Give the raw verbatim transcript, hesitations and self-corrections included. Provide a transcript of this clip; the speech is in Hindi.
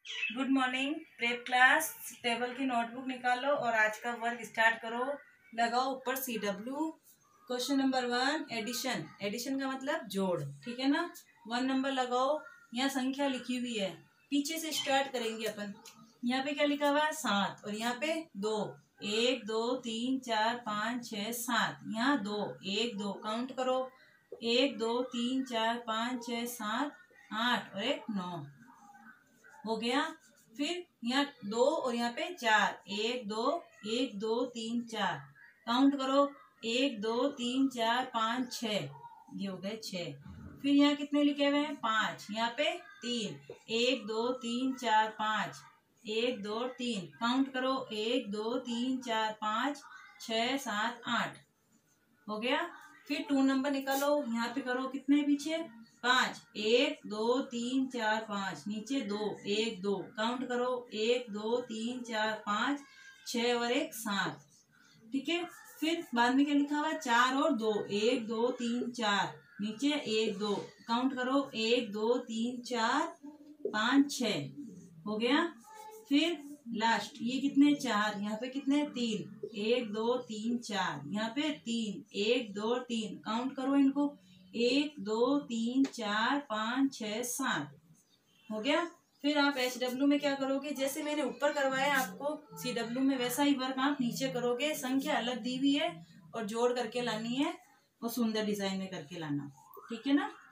Good morning. Prep class table की नोटबुक निकालो और आज का वर्क स्टार्ट करो। लगाओ ऊपर C W. Question number one, addition. Addition का मतलब जोड़, ठीक है ना। वन नंबर लगाओ। यहाँ संख्या लिखी हुई है, पीछे से स्टार्ट करेंगे अपन। यहाँ पे क्या लिखा हुआ है? सात। और यहाँ पे दो। एक दो तीन चार पाँच छः सात। यहाँ दो, एक दो काउंट करो। एक दो तीन चार पाँच छः सात आठ और एक नौ हो गया। फिर यहाँ दो और यहाँ पे चार। एक दो एक दो तीन चार काउंट करो। एक दो तीन चार पाँच छ, ये हो गए छः। फिर यहाँ कितने लिखे हुए हैं? पाँच। यहाँ पे तीन। एक दो तीन चार पाँच, एक दो तीन काउंट करो। एक दो तीन चार पाँच छः सात आठ हो गया। फिर टू नंबर निकालो। यहाँ पे करो कितने पीछे? पाँच। एक दो तीन चार पाँच, नीचे दो, एक दो काउंट करो। एक दो तीन चार पाँच छः और एक सात, ठीक है। फिर बाद में क्या लिखा हुआ? चार और दो। एक दो तीन चार, नीचे एक दो काउंट करो। एक दो तीन चार पाँच छः हो गया। फिर लास्ट ये कितने? चार। यहाँ पे कितने? तीन। एक दो तीन चार, यहाँ पे तीन। एक दो तीन काउंट करो इनको। एक दो तीन चार पाँच छः सात हो गया। फिर आप एच डब्ल्यू में क्या करोगे? जैसे मैंने ऊपर करवाया आपको सी डब्ल्यू में, वैसा ही वर्क आप नीचे करोगे। संख्या अलग दी हुई है और जोड़ करके लानी है और सुंदर डिजाइन में करके लाना, ठीक है ना।